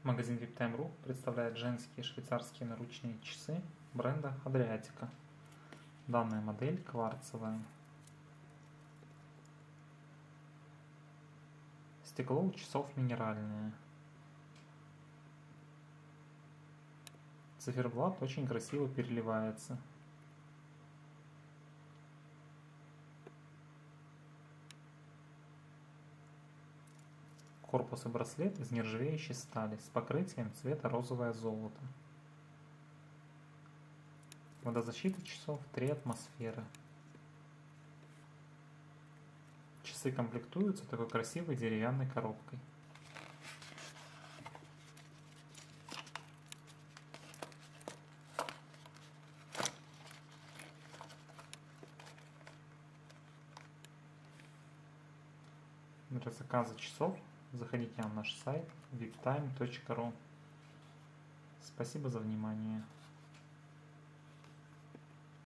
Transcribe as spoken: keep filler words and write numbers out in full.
Магазин виптайм точка ру представляет женские швейцарские наручные часы бренда Adriatica. Данная модель кварцевая. Стекло у часов минеральное. Циферблат очень красиво переливается. Корпус и браслет из нержавеющей стали с покрытием цвета розовое золото. Водозащита часов три атмосферы. Часы комплектуются такой красивой деревянной коробкой. Для заказа часов заходите на наш сайт виптайм точка ру. Спасибо за внимание.